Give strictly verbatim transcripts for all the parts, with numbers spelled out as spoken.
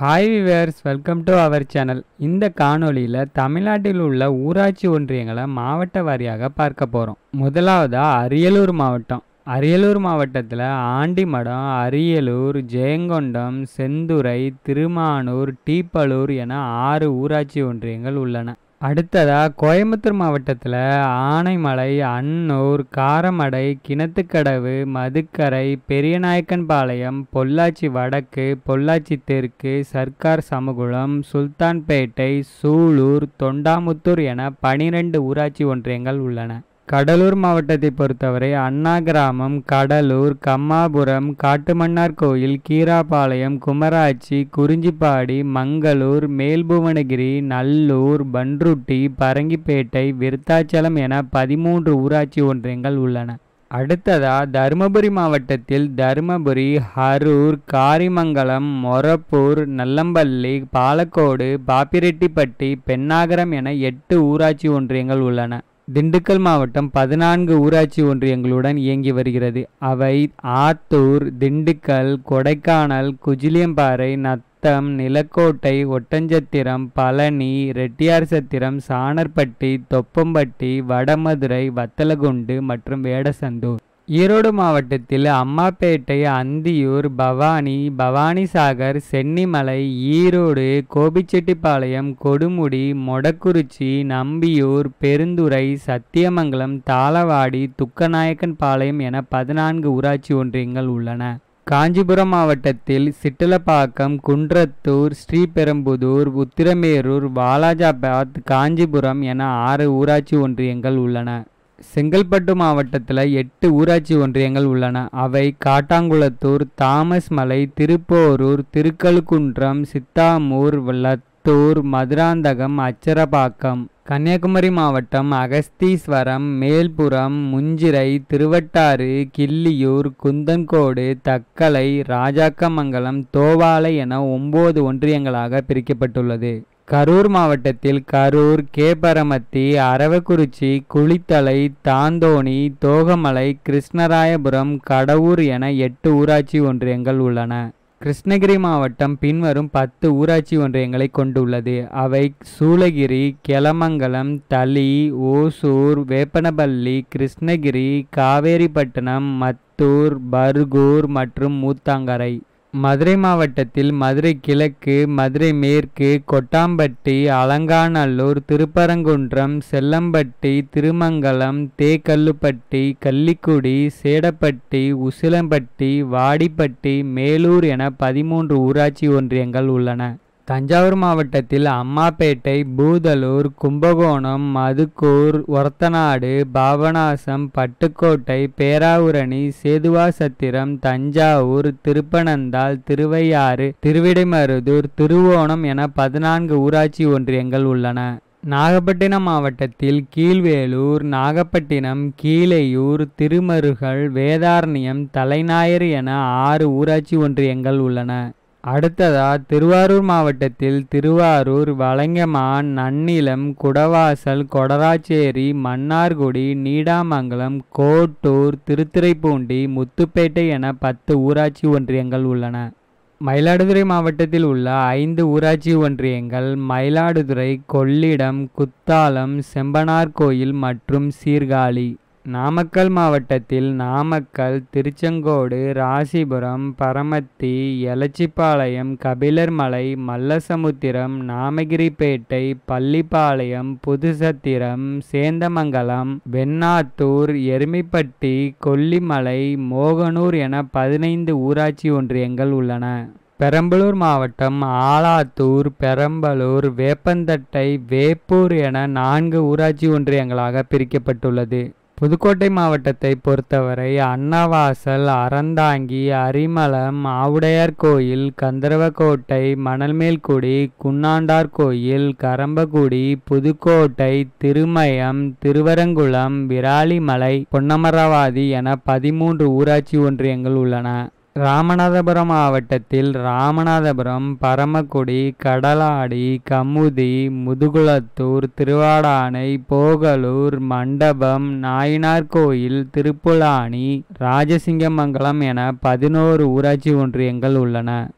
Hi viewers, welcome to our channel. இந்த காணொளியில் தமிழ்நாட்டில் உள்ள ஊராட்சி ஒன்றியங்களை மாவட்ட வாரியாக பார்க்க போகிறோம். முதலாவதா அரியலூர் மாவட்டம். அரியலூர் மாவட்டத்தில் ஆண்டிமடம், அரியலூர், ஜெயங்கொண்டம், செந்துறை, திருமானூர், டீப்பலூர் என ஆறு ஊராட்சி ஒன்றியங்கள் உள்ளன. அடுத்ததா கோயம்புத்தூர் மாவட்டத்தில் ஆனைமலை, அன்னூர், காரமடை, கிணத்துக்கடவு, மதுக்கரை, பெரியநாயக்கன்பாளையம், பொள்ளாச்சி வடக்கு, பொள்ளாச்சி தெற்கு, சர்க்கார் சமகுளம், சுல்தான்பேட்டை, சூலூர், தொண்டாமுத்தூர் என பனிரெண்டு ஊராட்சி ஒன்றியங்கள் உள்ளன. கடலூர் மாவட்டத்தை பொறுத்தவரை அண்ணா கிராமம், கடலூர், கம்மாபுரம், காட்டுமன்னார் கோயில், கீராபாளையம், குமராட்சி, குறிஞ்சிப்பாடி, மங்களூர், மேல்புவனகிரி, நல்லூர், பன்ருட்டி, பரங்கிப்பேட்டை, விருத்தாச்சலம் என பதிமூன்று ஊராட்சி ஒன்றியங்கள் உள்ளன. அடுத்ததா தருமபுரி மாவட்டத்தில் தருமபுரி, அரூர், காரிமங்கலம், மொரப்பூர், நல்லம்பள்ளி, பாலக்கோடு, பாப்பிரெட்டிப்பட்டி, பென்னாகரம் என எட்டு ஊராட்சி ஒன்றியங்கள் உள்ளன. திண்டுக்கல் மாவட்டம் பதினான்கு ஊராட்சி ஒன்றியங்களுடன் இயங்கி வருகிறது. அவை ஆத்தூர், திண்டுக்கல், கொடைக்கானல், குஜிலியம்பாறை, நத்தம், நிலக்கோட்டை, ஒட்டஞ்சத்திரம், பழனி, ரெட்டியார்சத்திரம், சாணர்பட்டி, தொப்பம்பட்டி, வடமதுரை, வத்தலகுண்டு மற்றும் வேடசந்தூர். ஈரோடு மாவட்டத்தில் அம்மாப்பேட்டை, அந்தியூர், பவானி, பவானிசாகர், சென்னிமலை, ஈரோடு, கோபிச்செட்டிப்பாளையம், கொடுமுடி, மொடக்குறிச்சி, நம்பியூர், பெருந்துறை, சத்தியமங்கலம், தாளவாடி, துக்கநாயக்கன்பாளையம் என பதினான்கு ஊராட்சி ஒன்றியங்கள் உள்ளன. காஞ்சிபுரம் மாவட்டத்தில் சிட்டலப்பாக்கம், குன்றத்தூர், ஸ்ரீபெரும்புதூர், உத்திரமேரூர், வாலாஜாபாத், காஞ்சிபுரம் என ஆறு ஊராட்சி ஒன்றியங்கள் உள்ளன. செங்கல்பட்டு மாவட்டத்தில் எட்டு ஊராட்சி ஒன்றியங்கள் உள்ளன. அவை காட்டாங்குளத்தூர், தாமஸ்மலை, திருப்போரூர், திருக்கழுக்குன்றம், சித்தாமூர், லத்தூர், மதுராந்தகம், அச்சரப்பாக்கம். கன்னியாகுமரி மாவட்டம் அகஸ்தீஸ்வரம், மேல்புறம், முஞ்சிரை, திருவட்டாறு, கிள்ளியூர், குந்தன்கோடு, தக்கலை, ராஜாக்கமங்கலம், தோவாளை என ஒன்பது ஒன்றியங்களாக பிரிக்கப்பட்டுள்ளது. கரூர் மாவட்டத்தில் கரூர், கேப்பரமத்தி, அரவக்குறிச்சி, குளித்தலை, தாந்தோணி, தோகமலை, கிருஷ்ணராயபுரம், கடவூர் என எட்டு ஊராட்சி ஒன்றியங்கள் உள்ளன. கிருஷ்ணகிரி மாவட்டம் பின்வரும் பத்து ஊராட்சி ஒன்றியங்களை கொண்டுள்ளது. அவை சூளகிரி, கெலமங்கலம், தளி, ஓசூர், வேப்பனப்பள்ளி, கிருஷ்ணகிரி, காவேரிப்பட்டினம், மத்தூர், பர்கூர் மற்றும் மூத்தாங்கரை. மதுரை மாவட்டத்தில் மதுரை கிழக்கு, மதுரை மேற்கு, கொட்டாம்பட்டி, அலங்காநல்லூர், திருப்பரங்குன்றம், செல்லம்பட்டி, திருமங்கலம், தேக்கல்லுப்பட்டி, கள்ளிக்குடி, சேடப்பட்டி, உசிலம்பட்டி, வாடிப்பட்டி, மேலூர் என பதிமூன்று ஊராட்சி ஒன்றியங்கள் உள்ளன. தஞ்சாவூர் மாவட்டத்தில் அம்மாப்பேட்டை, பூதலூர், கும்பகோணம், மதுக்கூர், ஒரத்தநாடு, பாபநாசம், பட்டுக்கோட்டை, பேராவூரணி, சேதுவாசத்திரம், தஞ்சாவூர், திருப்பனந்தாள், திருவையாறு, திருவிடைமருதூர், திருவோணம் என பதினான்கு ஊராட்சி ஒன்றியங்கள் உள்ளன. நாகப்பட்டினம் மாவட்டத்தில் கீழ்வேலூர், நாகப்பட்டினம், கீழையூர், திருமருகல், வேதாரண்யம், தலைஞாயிறு என ஆறு ஊராட்சி ஒன்றியங்கள் உள்ளன. அடுத்ததா திருவாரூர் மாவட்டத்தில் திருவாரூர், வலங்கமான், நன்னிலம், குடவாசல், கொடராச்சேரி, மன்னார்குடி, நீடாமங்கலம், கோட்டூர், திருத்துறைப்பூண்டி, முத்துப்பேட்டை என பத்து ஊராட்சி ஒன்றியங்கள் உள்ளன. மயிலாடுதுறை மாவட்டத்தில் உள்ள ஐந்து ஊராட்சி ஒன்றியங்கள் மயிலாடுதுறை, கொள்ளிடம், குத்தாலம், செம்பனார்கோயில் மற்றும் சீர்காழி. நாமக்கல் மாவட்டத்தில் நாமக்கல், திருச்செங்கோடு, ராசிபுரம், பரமத்தி, எலச்சிபாளையம், கபிலர்மலை, மல்லசமுத்திரம், நாமகிரிப்பேட்டை, பள்ளிப்பாளையம், புதுசத்திரம், சேந்தமங்கலம், வெண்ணாத்தூர், எருமிப்பட்டி, கொல்லிமலை, மோகனூர் என பதினைந்து ஊராட்சி ஒன்றியங்கள் உள்ளன. பெரம்பலூர் மாவட்டம் ஆலாத்தூர், பெரம்பலூர், வேப்பந்தட்டை, வேப்பூர் என நான்கு ஊராட்சி ஒன்றியங்களாக பிரிக்கப்பட்டுள்ளது. புதுக்கோட்டை மாவட்டத்தை பொறுத்தவரை அன்னவாசல், அறந்தாங்கி, அரிமளம், ஆவுடையார் கோயில், கந்தர்வக்கோட்டை, மணல்மேல்குடி, குன்னாண்டார் கோயில், கரம்பக்குடி, புதுக்கோட்டை, திருமயம், திருவரங்குளம், விராலிமலை, பொன்னமராவதி என பதிமூன்று ஊராட்சி ஒன்றியங்கள் உள்ளன. ராமநாதபுரம் மாவட்டத்தில் ராமநாதபுரம், பரமக்குடி, கடலாடி, கமுதி, முதுகுளத்தூர், திருவாடானை, போகலூர், மண்டபம், நாயினார்கோயில், திருப்புலானி, ராஜசிங்கமங்கலம் என பதினோரு ஊராட்சி ஒன்றியங்கள் உள்ளன.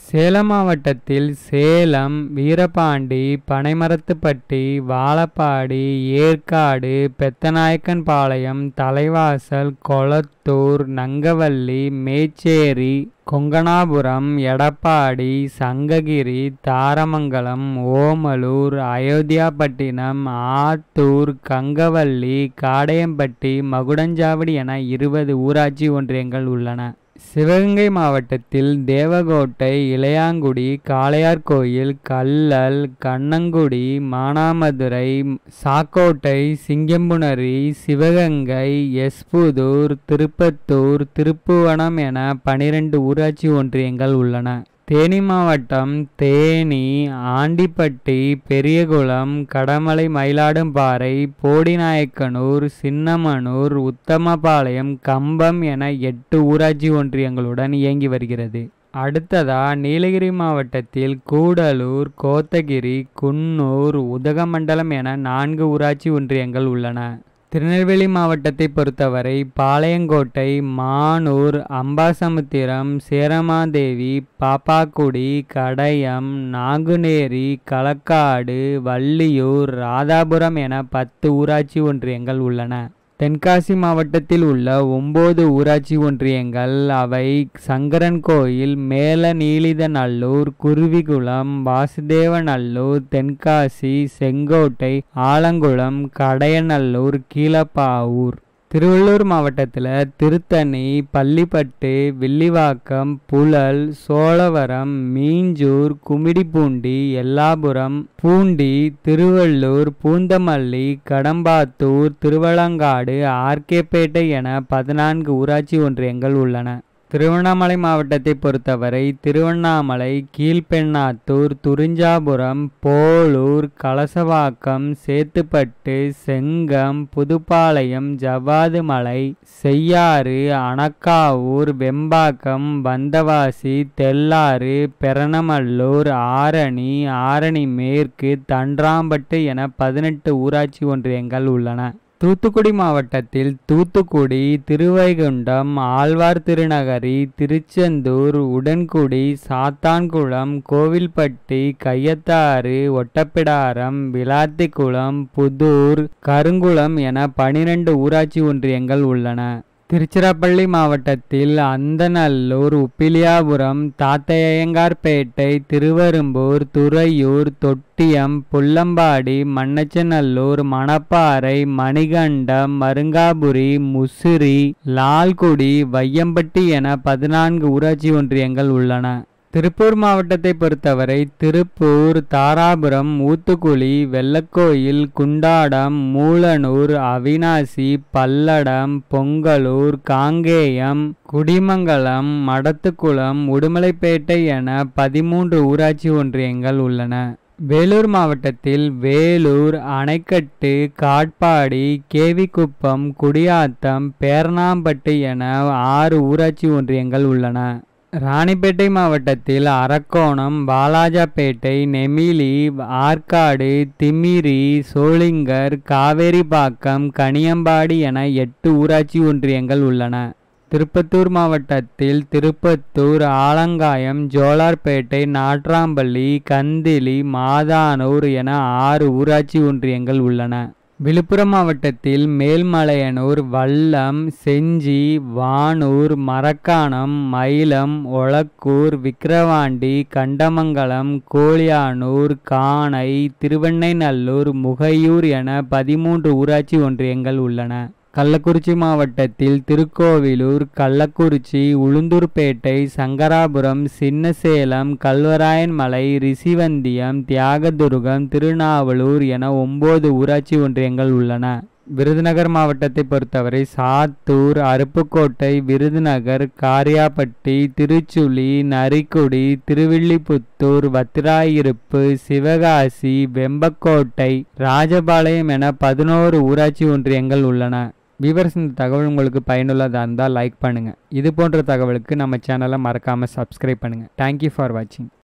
சேலம் மாவட்டத்தில் சேலம், வீரபாண்டி, பனைமரத்துப்பட்டி, வாழப்பாடி, ஏற்காடு, பெத்தநாயக்கன்பாளையம், தலைவாசல், கொளத்தூர், நங்கவள்ளி, மேச்சேரி, கொங்கணாபுரம், எடப்பாடி, சங்ககிரி, தாரமங்கலம், ஓமலூர், அயோத்தியாபட்டினம், ஆத்தூர், கங்கவள்ளி, காடையம்பட்டி, மகுடஞ்சாவடி என இருபது ஊராட்சி ஒன்றியங்கள் உள்ளன. சிவகங்கை மாவட்டத்தில் தேவகோட்டை, இளையாங்குடி, காளையார்கோயில், கல்லல், கண்ணங்குடி, மானாமதுரை, சாக்கோட்டை, சிங்கம்புணரி, சிவகங்கை, எஸ்புதூர், திருப்பத்தூர், திருப்புவனம் என பனிரெண்டு ஊராட்சி ஒன்றியங்கள் உள்ளன. தேனி மாவட்டம் தேனி, ஆண்டிப்பட்டி, பெரியகுளம், கடமலை, மயிலாடும்பாறை, போடிநாயக்கனூர், சின்னமனூர், உத்தமபாளையம், கம்பம் என எட்டு ஊராட்சி ஒன்றியங்களுடன் இயங்கி வருகிறது. அடுத்ததா நீலகிரி மாவட்டத்தில் கூடலூர், கோத்தகிரி, குன்னூர், உதகமண்டலம் என நான்கு ஊராட்சி ஒன்றியங்கள் உள்ளன. திருநெல்வேலி மாவட்டத்தை பொறுத்தவரை பாளையங்கோட்டை, மானூர், அம்பாசமுத்திரம், சேரமாதேவி, பாப்பாக்குடி, கடையம், நாங்குநேரி, களக்காடு, வள்ளியூர், ராதாபுரம் என பத்து ஊராட்சி ஒன்றியங்கள் உள்ளன. தென்காசி மாவட்டத்தில் உள்ள ஒன்பது ஊராட்சி ஒன்றியங்கள் அவை சங்கரன்கோயில், மேலநீலிதநல்லூர், குருவிகுளம், வாசுதேவநல்லூர், தென்காசி, செங்கோட்டை, ஆலங்குளம், கடையநல்லூர், கீழப்பாவூர். திருவள்ளூர் மாவட்டத்தில் திருத்தணி, பள்ளிப்பட்டு, வில்லிவாக்கம், புழல், சோழவரம், மீஞ்சூர், குமிடிப்பூண்டி, எல்லாபுரம், பூண்டி, திருவள்ளூர், பூந்தமல்லி, கடம்பாத்தூர், திருவலங்காடு, ஆர்கேபேட்டை என பதினான்கு ஊராட்சி ஒன்றியங்கள் உள்ளன. திருவண்ணாமலை மாவட்டத்தை பொறுத்தவரை திருவண்ணாமலை, கீழ்பெண்ணாத்தூர், துரிஞ்சாபுரம், போளூர், கலசவாக்கம், சேத்துப்பட்டு, செங்கம், புதுப்பாளையம், ஜவ்வாதுமலை, செய்யாறு, அணக்காவூர், வெம்பாக்கம், வந்தவாசி, தெல்லாறு, பெரணமல்லூர், ஆரணி, ஆரணி மேற்கு, தன்றாம்பட்டு என பதினெட்டு ஊராட்சி ஒன்றியங்கள் உள்ளன. தூத்துக்குடி மாவட்டத்தில் தூத்துக்குடி, திருவைகுண்டம், ஆழ்வார் திருநகரி, திருச்செந்தூர், உடன்குடி, சாத்தான்குளம், கோவில்பட்டி, கையத்தாறு, ஒட்டப்பிடாரம், விளாத்திக்குளம், புதூர், கருங்குளம் என பனிரெண்டு ஊராட்சி ஒன்றியங்கள் உள்ளன. திருச்சிராப்பள்ளி மாவட்டத்தில் அந்தநல்லூர், உப்பிலியாபுரம், தாத்தையங்கார்பேட்டை, திருவெரும்பூர், துறையூர், தொட்டியம், புல்லம்பாடி, மண்ணச்சநல்லூர், மணப்பாறை, மணிகண்டம், மருங்காபுரி, முசிறி, லால்குடி, வையம்பட்டி என பதினான்கு ஊராட்சி ஒன்றியங்கள் உள்ளன. திருப்பூர் மாவட்டத்தை பொறுத்தவரை திருப்பூர், தாராபுரம், ஊத்துக்குளி, வெள்ளக்கோயில், குண்டாடம், மூலனூர், அவிநாசி, பல்லடம், பொங்கலூர், காங்கேயம், குடிமங்கலம், மடத்துக்குளம், உடுமலைப்பேட்டை என பதிமூன்று ஊராட்சி ஒன்றியங்கள் உள்ளன. வேலூர் மாவட்டத்தில் வேலூர், அணைக்கட்டு, காட்பாடி, கேவிக்குப்பம், குடியாத்தம், பேரணாம்பட்டு என ஆறு ஊராட்சி ஒன்றியங்கள் உள்ளன. ராணிப்பேட்டை மாவட்டத்தில் அரக்கோணம், வாலாஜாப்பேட்டை, நெமிலி, ஆற்காடு, திமிரி, சோளிங்கர், காவேரிப்பாக்கம், கனியம்பாடி என எட்டு ஊராட்சி ஒன்றியங்கள் உள்ளன. திருப்பத்தூர் மாவட்டத்தில் திருப்பத்தூர், ஆலங்காயம், ஜோலார்பேட்டை, நாட்ராம்பள்ளி, கந்திலி, மாதானூர் என ஆறு ஊராட்சி ஒன்றியங்கள் உள்ளன. விழுப்புரம் மாவட்டத்தில் மேல்மலையனூர், வல்லம், செஞ்சி, வானூர், மரக்காணம், மயிலம், ஒளக்கூர், விக்கிரவாண்டி, கண்டமங்கலம், கோலியானூர், காணை, திருவெண்ணைநல்லூர், முகையூர் என பதிமூன்று ஊராட்சி ஒன்றியங்கள் உள்ளன. கள்ளக்குறிச்சி மாவட்டத்தில் திருக்கோவிலூர், கள்ளக்குறிச்சி, உளுந்தூர்பேட்டை, சங்கராபுரம், சின்னசேலம், கல்வராயன்மலை, ரிஷிவந்தியம், தியாகதுருகம், திருநாவலூர் என ஒன்பது ஊராட்சி ஒன்றியங்கள் உள்ளன. விருதுநகர் மாவட்டத்தை பொறுத்தவரை சாத்தூர், அருப்புக்கோட்டை, விருதுநகர், காரியாபட்டி, திருச்சுழி, நரிக்குடி, திருவில்லிபுத்தூர், வத்திராயிருப்பு, சிவகாசி, வெம்பக்கோட்டை, ராஜபாளையம் என பதினோரு ஊராட்சி ஒன்றியங்கள் உள்ளன. வியூவர்ஸ், இந்த தகவல் உங்களுக்கு பயனுள்ளதாக இருந்தால் லைக் பண்ணுங்கள். இது போன்ற தகவலுக்கு நம்ம சேனலை மறக்காமல் சப்ஸ்கிரைப் பண்ணுங்கள். தேங்க்யூ ஃபார் வாட்சிங்.